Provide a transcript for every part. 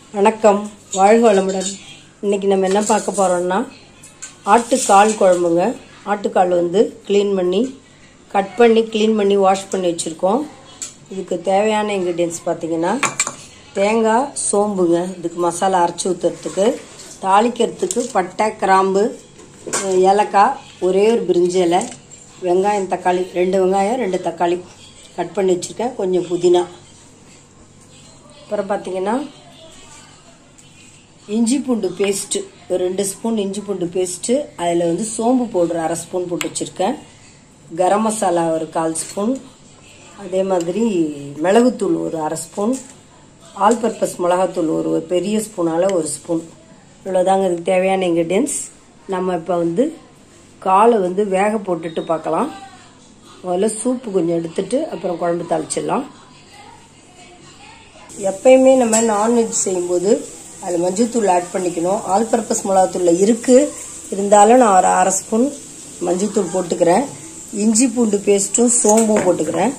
வணக்கம், வாழ்க வளமுடன். இன்னைக்கு நம்ம என்ன பார்க்க போறோம்னா ஆட்டுக்கால் குழம்புங்க. ஆட்டுக்கால் க்ளீன் பண்ணி கட் பண்ணி க்ளீன் பண்ணி வாஷ் பண்ணி வச்சுருக்கோம். இதுக்கு தேவையான இன்க்ரீடியன்ஸ் பார்த்தீங்கன்னா தேங்காய், சோம்புங்க. இதுக்கு மசாலா அரைச்சி ஊற்றுறதுக்கு, தாளிக்கிறதுக்கு பட்டை, கிராம்பு, ஏலக்காய், ஒரே ஒரு பிரிஞ்சி இலை, வெங்காயம், தக்காளி, 2 வெங்காயம் 2 தக்காளி கட் பண்ணி வச்சுருக்கேன். கொஞ்சம் புதினா. அப்புறம் பார்த்தீங்கன்னா இஞ்சி பூண்டு பேஸ்ட்டு ஒரு 2 ஸ்பூன் இஞ்சி பூண்டு பேஸ்ட்டு, அதில் சோம்பு பவுடர் 1/2 ஸ்பூன் போட்டு வச்சுருக்கேன். கரம் மசாலா ஒரு 1/4 ஸ்பூன், அதே மாதிரி மிளகுத்தூள் ஒரு 1/2 ஸ்பூன், ஆல் பர்பஸ் மிளகாத்தூள் ஒரு பெரிய ஸ்பூனால் 1 ஸ்பூன். இவ்வளோதாங்க இதுக்கு தேவையான இன்க்ரீடியன்ஸ். நம்ம இப்போ காலை வேக போட்டுட்டு பார்க்கலாம். முதல்ல சூப்பு கொஞ்சம் எடுத்துட்டு அப்புறம் குழம்பு தாளிச்சிடலாம். எப்பயுமே நம்ம நான்வெஜ் செய்யும்போது அதில் மஞ்சள்தூள் ஆட் பண்ணிக்கணும். ஆல் பர்பஸ் மிளகாத்தூளில் இருக்குது, இருந்தாலும் நான் ஒரு 1/2 ஸ்பூன் மஞ்சள்தூள் போட்டுக்கிறேன். இஞ்சி பூண்டு பேஸ்ட்டும் சோம்பும் போட்டுக்கிறேன்.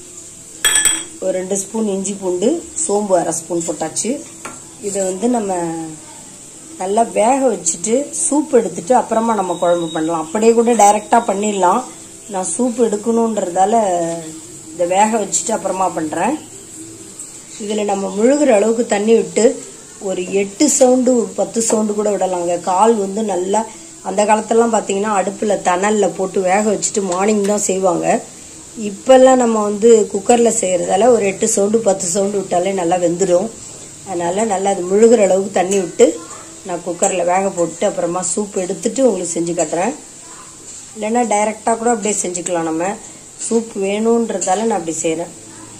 ஒரு 2 ஸ்பூன் இஞ்சி பூண்டு, சோம்பு 1/2 ஸ்பூன் போட்டாச்சு. இதை நம்ம நல்லா வேக வச்சுட்டு சூப் எடுத்துட்டு அப்புறமா நம்ம குழம்பு பண்ணலாம். அப்படியே கூட டைரெக்டாக பண்ணிடலாம். நான் சூப் எடுக்கணுன்றதால இதை வேக வச்சுட்டு அப்புறமா பண்ணுறேன். இதில் நம்ம முழுகிற அளவுக்கு தண்ணி விட்டு ஒரு 8 சவுண்டு 10 சவுண்டு கூட விடலாங்க. கால் நல்லா அந்த காலத்திலலாம் பார்த்தீங்கன்னா அடுப்பில் தணலில் போட்டு வேக வச்சுட்டு மார்னிங் தான் செய்வாங்க. இப்போல்லாம் நம்ம குக்கரில் செய்கிறதால ஒரு 8 சவுண்டு 10 சவுண்டு விட்டாலே நல்லா வெந்துடும். அதனால் நல்லா அது முழுகிற அளவுக்கு தண்ணி விட்டு நான் குக்கரில் வேக போட்டு அப்புறமா சூப் எடுத்துட்டு உங்களுக்கு செஞ்சு காட்டுறேன். இல்லைன்னா டைரெக்டாக கூட அப்படியே செஞ்சுக்கலாம். நம்ம சூப் வேணுன்றதால நான் அப்படி செய்கிறேன்.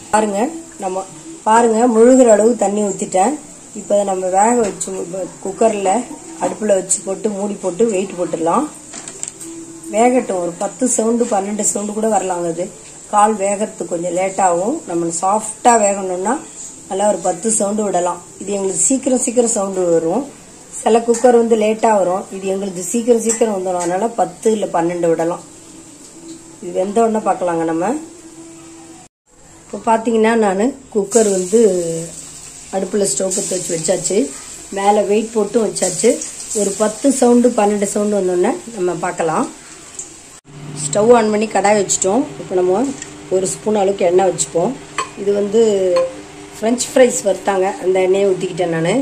பாருங்கள் முழுகிற அளவு தண்ணி ஊற்றிட்டேன். இப்போ நம்ம வேக வச்சு குக்கரில் அடுப்பில் வச்சு போட்டு மூடி போட்டு வெயிட் போட்டுடலாம். வேகட்டும். ஒரு 10 சவுண்டு 12 சவுண்டு கூட வரலாங்க. அது கால் வேகிறதுக்கு கொஞ்சம் லேட்டாகும். நம்ம சாஃப்டாக வேகணும்னா நல்லா ஒரு 10 சவுண்டு விடலாம். இது எங்களுக்கு சீக்கிரம் சவுண்டு வரும். சில குக்கர் லேட்டாக வரும். இது எங்களுக்கு சீக்கிரம் வந்துடும். அதனால் 10 இல்லை 12 விடலாம். இது வெந்த உடனே பார்க்கலாங்க. நம்ம இப்போ பார்த்தீங்கன்னா நான் குக்கர் அடுப்பில் ஸ்டவ் பற்ற வச்சாச்சு. மேலே வெயிட் போட்டும் வச்சாச்சு. ஒரு 10 சவுண்டு 12 சவுண்டு வந்தோடனே நம்ம பார்க்கலாம். ஸ்டவ் ஆன் பண்ணி கடாய் வச்சுட்டோம். இப்போ நம்ம 1 ஸ்பூன் அளவுக்கு எண்ணெய் வச்சுப்போம். இது ஃப்ரெஞ்ச் ஃப்ரைஸ் வறுத்தாங்க, அந்த எண்ணெயை ஊற்றிக்கிட்டேன். நான்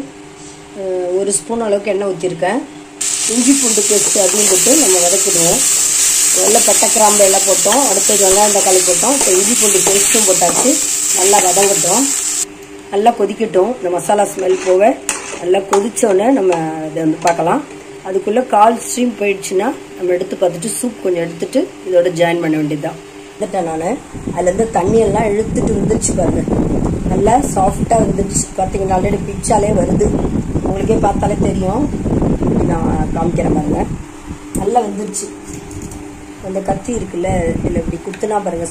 1 ஸ்பூன் அளவுக்கு எண்ணெய் ஊற்றிருக்கேன். இஞ்சி பூண்டு பேஸ்ட்டு அதையும் போட்டு நம்ம வதக்கிடுவோம். வெள்ளை பட்டை, கிராம்பு எல்லாம் போட்டோம். அடுத்தது வெங்காயம், தக்காளி போட்டோம். இப்போ இஞ்சி பூண்டு பேஸ்ட்டும் போட்டாச்சு. நல்லா வதங்கட்டும், நல்லா கொதிக்கட்டும். இந்த மசாலா ஸ்மெல் போக நல்லா கொதிச்சோடனே நம்ம இதை பார்க்கலாம். அதுக்குள்ளே 1/4 ஸ்ட்ரீம் போயிடுச்சுன்னா நம்ம எடுத்து பார்த்துட்டு சூப் கொஞ்சம் எடுத்துட்டு இதோட ஜாயின் பண்ண வேண்டியதுதான். வந்துட்டேன் நான். அதுலேருந்து தண்ணியெல்லாம் இழுத்துட்டு வந்துருச்சு பாருங்க. நல்லா சாஃப்டாக வந்துருச்சு. பார்த்தீங்கன்னா ஆல்ரெடி பிச்சாலே வருது. உங்களுக்கே பார்த்தாலே தெரியும். நான் காமிக்கிறேன் பாருங்க. நல்லா வந்துருச்சு. அந்த கத்தி இருக்குல்ல, இதில் இப்படி குத்துனா பாருங்க,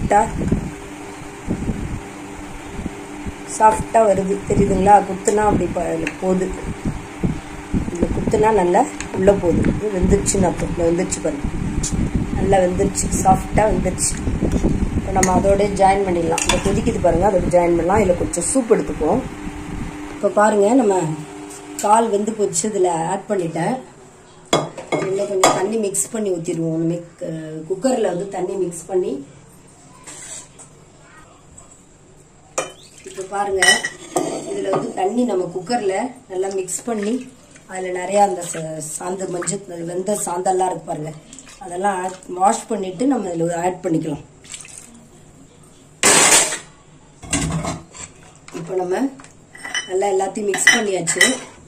சாஃப்டாக வருது. தெரியுதுங்களா? குத்துனா அப்படி போகுது. இதில் குத்துனா நல்லா உள்ளே போகுது. வெந்துருச்சுன்னு அர்த்தம். வெந்துருச்சு பாருங்க. நல்லா வெந்துருச்சு, சாஃப்டாக வெந்துருச்சு. இப்போ நம்ம அதோட ஜாயின் பண்ணிடலாம். இந்த கொதிக்குது பாருங்கள், அதோட ஜாயின் பண்ணலாம். இதில் கொஞ்சம் சூப் எடுத்துப்போம். இப்போ பாருங்கள், நம்ம கால் வெந்து போச்சு. இதில் ஆட் பண்ணிட்டேன். இன்னும் கொஞ்சம் தண்ணி மிக்ஸ் பண்ணி ஊற்றிடுவோம். குக்கரில் தண்ணி மிக்ஸ் பண்ணி. இப்போ பாருங்கள், இதில் தண்ணி நம்ம குக்கரில் நல்லா மிக்ஸ் பண்ணி அதில் நிறையா அந்த மஞ்சள் வெந்த சாந்தெல்லாம் இருக்கு பாருங்கள், அதெல்லாம் வாஷ் பண்ணிவிட்டு நம்ம இதில் ஆட் பண்ணிக்கலாம். இப்போ நம்ம நல்லா எல்லாத்தையும் மிக்ஸ் பண்ணியாச்சு.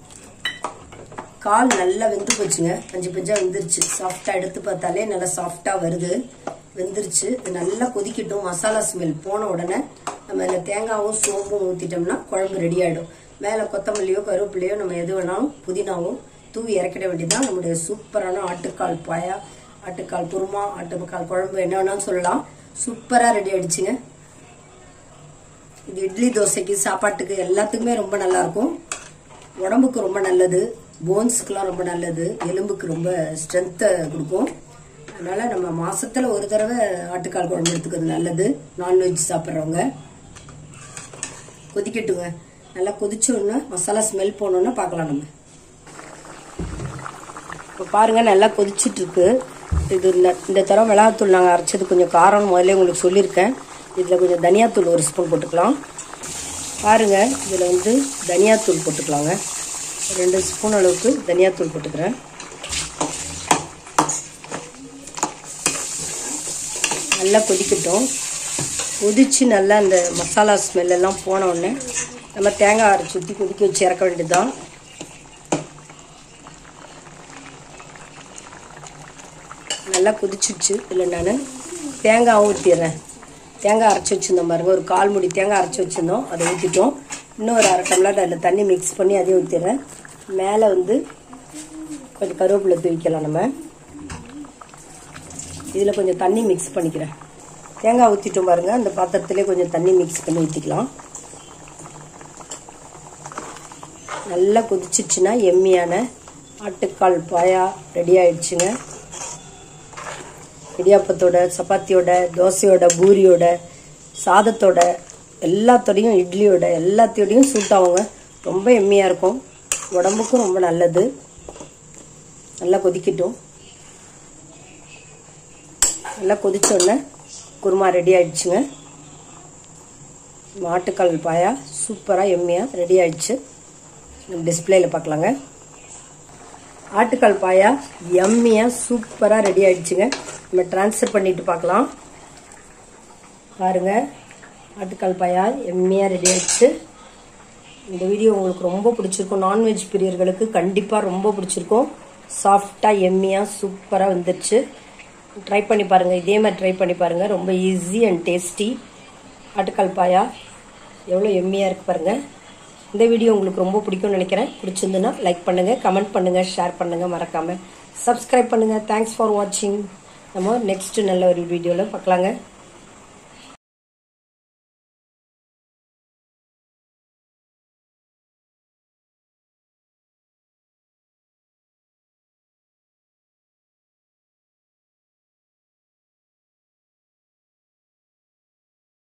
கால் நல்லா வெந்து போச்சுங்க. பஞ்சாக வெந்துருச்சு. சாஃப்டாக எடுத்து பார்த்தாலே நல்லா சாஃப்டாக வருது. வெந்துருச்சு. நல்லா கொதிக்கட்டும். மசாலா ஸ்மெல் போன உடனே நம்ம இதில் தேங்காயும் சோம்பும் ஊற்றிட்டோம்னா குழம்பு ரெடி ஆகிடும். மேலே கொத்தமல்லியோ கருவேப்பிலையோ நம்ம எது வேணாலும் புதினாவும் தூவி இறக்கிட வேண்டியதுதான். நம்முடைய சூப்பரான ஆட்டுக்கால் பாயா, ஆட்டுக்கால் குருமா, ஆட்டுக்கால் குழம்பு என்ன வேணாலும் சொல்லலாம். சூப்பராக ரெடி ஆகிடுச்சுங்க. இது இட்லி, தோசைக்கு, சாப்பாட்டுக்கு எல்லாத்துக்குமே ரொம்ப நல்லாயிருக்கும். உடம்புக்கு ரொம்ப நல்லது. போன்ஸுக்கெல்லாம் ரொம்ப நல்லது. எலும்புக்கு ரொம்ப ஸ்ட்ரென்த்தை கொடுக்கும். அதனால் நம்ம மாதத்தில் ஒரு தடவை ஆட்டுக்கால் குழம்பு எடுத்துக்கிறது நல்லது. நான்வெஜ் சாப்பிட்றவங்க. கொதிக்கட்டுங்க. நல்லா கொதிச்ச உடனே மசாலா ஸ்மெல் போனோன்னா பார்க்கலாம் நம்ம. இப்போ பாருங்க நல்லா கொதிச்சுட்டு இருக்கு. இது இந்த தரம் மிளகாத்தூள் நாங்கள் அரைச்சது கொஞ்சம் காரம்னு முதல்ல உங்களுக்கு சொல்லியிருக்கேன். இதில் கொஞ்சம் தனியாத்தூள் 1 ஸ்பூன் போட்டுக்கலாம். பாருங்க இதில் வந்து தனியாத்தூள் போட்டுக்கலாங்க. 2 ஸ்பூன் அளவுக்கு தனியாத்தூள் போட்டுக்கிறேன். நல்லா கொதிக்கட்டும். கொதிச்சு நல்லா அந்த மசாலா ஸ்மெல்லாம் போன உடனே நம்ம தேங்காய் அரைச்சி ஊற்றி கொதிக்க வச்சு இறக்க வேண்டியதுதான். நல்லா கொதிச்சிச்சு. இதில் நான் தேங்காயும் ஊற்றிடுறேன். தேங்காய் அரைச்சி வச்சுருந்தோம் பாருங்க, ஒரு 1/4 மூடி தேங்காய் அரைச்சி வச்சுருந்தோம், அதை ஊற்றிட்டோம். இன்னும் ஒரு 1/2 டம்ளர் அதில் தண்ணி மிக்ஸ் பண்ணி அதையும் ஊற்றிடுறேன். மேலே வந்து கொஞ்சம் கருவேப்பிலை தூவிக்கலாம். நம்ம இதில் கொஞ்சம் தண்ணி மிக்ஸ் பண்ணிக்கிறேன். தேங்காய் ஊற்றிட்டோம் பாருங்க, அந்த பாத்திரத்திலே கொஞ்சம் தண்ணி மிக்ஸ் பண்ணி ஊற்றிக்கலாம். நல்லா கொதிச்சிச்சுன்னா எம்மியான ஆட்டுக்கால் பாயா ரெடி ஆயிடுச்சுங்க. இடியாப்பத்தோட, சப்பாத்தியோட, தோசையோட, பூரியோட, சாதத்தோட, எல்லாத்தோடையும், இட்லியோட எல்லாத்தோடையும் சூட்டாகுங்க. ரொம்ப எம்மியாக இருக்கும், உடம்புக்கும் ரொம்ப நல்லது. நல்லா கொதிக்கட்டும். நல்லா கொதிச்சோடனே குருமா ரெடி ஆயிடுச்சுங்க. ஆட்டுக்கால் பாயா சூப்பராக எம்மியாக ரெடி ஆயிடுச்சு. டிஸ்பிளேல பார்க்கலாங்க. ஆட்டுக்கால் பாயா எம்மியாக சூப்பராக ரெடி ஆயிடுச்சுங்க. நம்ம ட்ரான்ஸ்ஃபர் பண்ணிட்டு பார்க்கலாம். பாருங்க ஆட்டுக்கால் பாயா எம்மியாக ரெடி ஆயிடுச்சு. இந்த வீடியோ உங்களுக்கு ரொம்ப பிடிச்சிருக்கும். நான்வெஜ் பிரியர்களுக்கு கண்டிப்பாக ரொம்ப பிடிச்சிருக்கும். சாஃப்டாக எம்மியாக சூப்பராக வந்துருச்சு. ட்ரை பண்ணி பாருங்கள். இதே மாதிரி ட்ரை பண்ணி பாருங்கள். ரொம்ப ஈஸி அண்ட் டேஸ்டி ஆட்டுக்கால் பாயா எவ்வளோ எம்மியாக இருக்குது பாருங்கள். இந்த வீடியோ உங்களுக்கு ரொம்ப பிடிக்கும்னு நினைக்கிறேன். பிடிச்சிருந்துன்னா லைக் பண்ணுங்கள், கமெண்ட் பண்ணுங்கள், ஷேர் பண்ணுங்கள், மறக்காமல் சப்ஸ்கிரைப் பண்ணுங்கள். தேங்க்ஸ் ஃபார் வாட்சிங். நம்ம நெக்ஸ்ட் நல்ல ஒரு வீடியோவில் பார்க்கலாங்க.